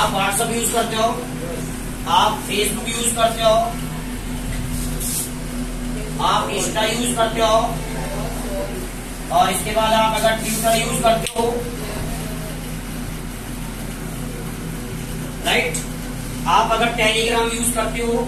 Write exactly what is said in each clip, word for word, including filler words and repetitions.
आप WhatsApp use करते हो, आप फेसबुक यूज करते हो, आप इंस्टा यूज करते हो, और इसके बाद आप अगर ट्विटर यूज करते हो, राइट, आप अगर टेलीग्राम यूज करते हो,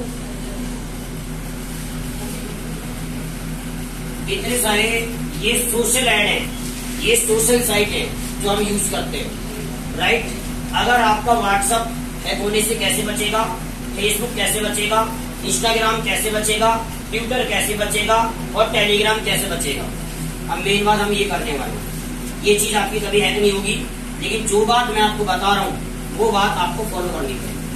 इतने सारे ये सोशल ऐड हैं, ये सोशल साइट है जो हम यूज करते हैं, राइट। अगर आपका व्हाट्सएप हैक होने से कैसे बचेगा, फेसबुक कैसे बचेगा, इंस्टाग्राम कैसे बचेगा, ट्विटर कैसे बचेगा और टेलीग्राम कैसे बचेगा। अब मेन बात हम ये करने वाले हैं, ये चीज आपकी कभी हैक नहीं होगी, लेकिन जो बात मैं आपको बता रहा हूँ वो बात आपको फॉलो करनी पड़ेगी,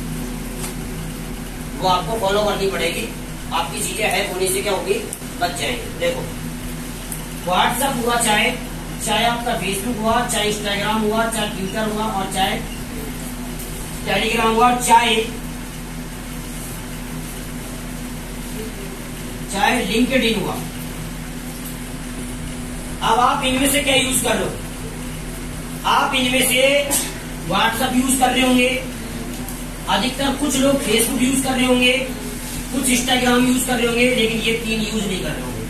वो आपको फॉलो करनी पड़ेगी। आपकी चीजें हैक होने से क्या होगी, बच जाएंगे। देखो व्हाट्सएप हुआ, चाहे चाहे आपका फेसबुक हुआ, चाहे इंस्टाग्राम हुआ, चाहे ट्विटर हुआ और चाहे टेलीग्राम हुआ, चाहे चाहे लिंक्डइन हुआ। अब आप इनमें से क्या यूज कर लो, आप इनमें से व्हाट्सएप यूज कर रहे होंगे, अधिकतर कुछ लोग फेसबुक यूज कर रहे होंगे, कुछ इंस्टाग्राम यूज कर रहे होंगे, लेकिन ये तीन यूज नहीं कर रहे होंगे।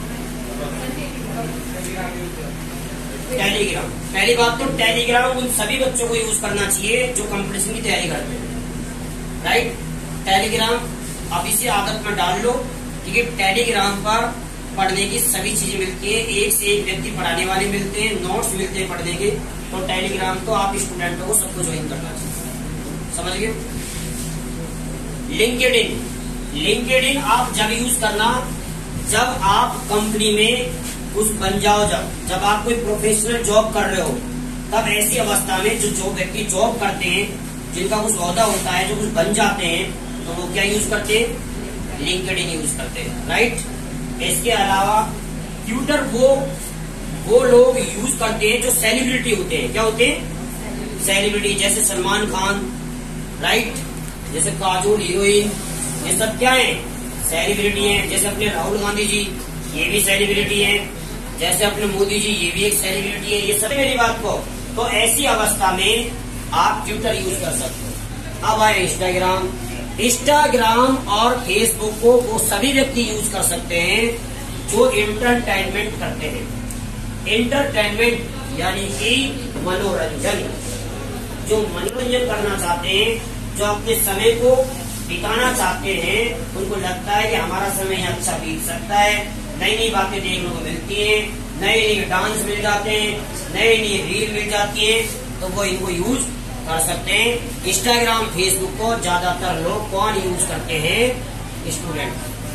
टेलीग्राम, पहली बात तो टेलीग्राम उन सभी बच्चों को यूज करना चाहिए जो कंपटीशन की तैयारी करते हैं, राइट। टेलीग्राम अभी से आदत में डाल लो, क्योंकि टेलीग्राम पर पढ़ने की सभी चीजें मिलती है, एक से एक व्यक्ति पढ़ाने वाले मिलते हैं, नोट्स मिलते हैं पढ़ने के। तो टेलीग्राम तो आप स्टूडेंटों को सबको ज्वाइन करना चाहिए, समझ गए। लिंक्डइन, लिंक्डइन आप जब यूज करना जब आप कंपनी में उस बन जाओ, जब जब आप कोई प्रोफेशनल जॉब कर रहे हो, तब ऐसी अवस्था में जो जो व्यक्ति जॉब करते हैं, जिनका कुछ ओहदा होता है, जो कुछ बन जाते हैं, तो वो क्या यूज करते हैं, लिंक्डइन यूज करते हैं, राइट। इसके अलावा ट्विटर वो वो लोग यूज करते हैं जो सेलिब्रिटी होते हैं। क्या होते हैं, सेलिब्रिटी, जैसे सलमान खान, राइट, जैसे काजोल हीरोइन, ये सब क्या है, सेलिब्रिटी हैं। जैसे अपने राहुल गांधी जी, ये भी सेलिब्रिटी हैं। जैसे अपने मोदी जी, ये भी एक सेलिब्रिटी है। ये सब मेरी बात को, तो ऐसी अवस्था में आप ट्विटर यूज कर सकते हो। अब आए इंस्टाग्राम, इंस्टाग्राम और फेसबुक को वो सभी व्यक्ति यूज कर सकते हैं जो एंटरटेनमेंट करते हैं। एंटरटेनमेंट यानी कि मनोरंजन, जो मनोरंजन करना चाहते हैं, जो अपने समय को बिताना चाहते हैं, उनको लगता है कि हमारा समय अच्छा बीत सकता है, नई नई बातें देखने को मिलती हैं, नए नए डांस मिल जाते हैं, नई नई रील मिल जाती है, तो वो इनको यूज कर सकते हैं। इंस्टाग्राम, फेसबुक को ज्यादातर लोग कौन यूज करते हैं, स्टूडेंट,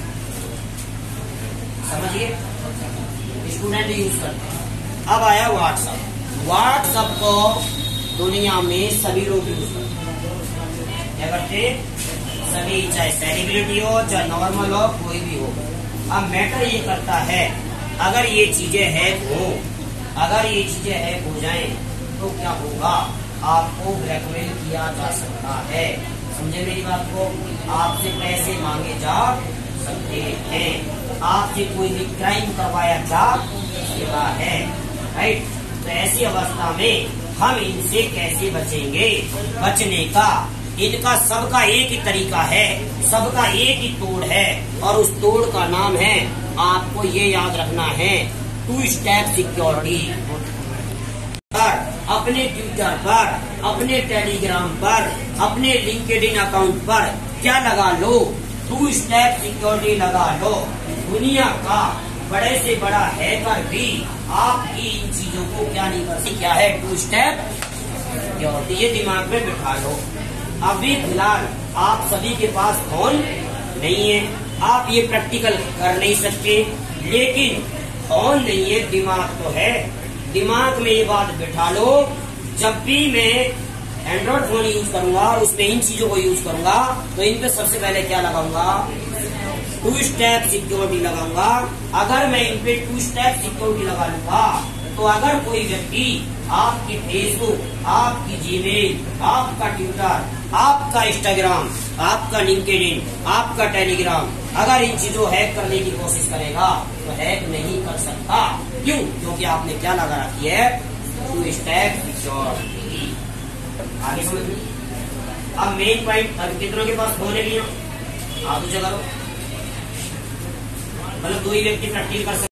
समझिए, स्टूडेंट यूज करते हैं। अब आया व्हाट्सएप, व्हाट्सएप को दुनिया में सभी लोग यूज करते हैं। क्या करते हैं, सभी, चाहे सेलिब्रिटी हो, चाहे नॉर्मल हो, कोई भी हो। अब मैटर ये करता है, अगर ये चीजें हैक हो, अगर ये चीजें हैक हो जाएं, तो क्या होगा, आपको ब्लैकमेल किया जा सकता है। समझे मेरी बात को, आपसे पैसे मांगे जा सकते हैं, आपसे कोई भी क्राइम करवाया जा सकता है, राइट। तो ऐसी अवस्था में हम इनसे कैसे बचेंगे, बचने का इनका सबका एक ही तरीका है, सबका एक ही तोड़ है, और उस तोड़ का नाम है, आपको ये याद रखना है, टू स्टेप सिक्योरिटी। पर अपने ट्विटर पर, अपने टेलीग्राम पर, अपने लिंक्डइन अकाउंट पर क्या लगा लो, टू स्टेप सिक्योरिटी लगा लो। दुनिया का बड़े से बड़ा हैकर भी आपकी इन चीजों को क्या नहीं कर सकता, क्या है टू स्टेप सिक्योरिटी, ये दिमाग में बिठा लो। अभी फिलहाल आप सभी के पास फोन नहीं है, आप ये प्रैक्टिकल कर नहीं सकते, लेकिन फोन नहीं है, दिमाग तो है। दिमाग में ये बात बिठा लो, जब भी मैं एंड्रॉइड फोन यूज करूंगा और उसमें इन चीजों को यूज करूंगा, तो इन पे सबसे पहले क्या लगाऊंगा, टू स्टेप सिक्योरिटी लगाऊंगा। अगर मैं इन पे टू स्टेप सिक्योरिटी लगा लूंगा, तो अगर कोई व्यक्ति आपकी फेसबुक, आपकी जीमेल, आपका ट्विटर, आपका इंस्टाग्राम, आपका लिंक्डइन, आपका टेलीग्राम, अगर इन चीजों हैक करने की कोशिश करेगा, तो हैक नहीं कर सकता। क्यों? क्योंकि आपने क्या लगा रखी है, टू स्टेप सिक्योरिटी। आगे समझ में अब मेन पॉइंट, अब कितनों के पास फोन है भैया? आप पूछा करो, मतलब दो ही व्यक्ति प्रैक्टिकल कर सकते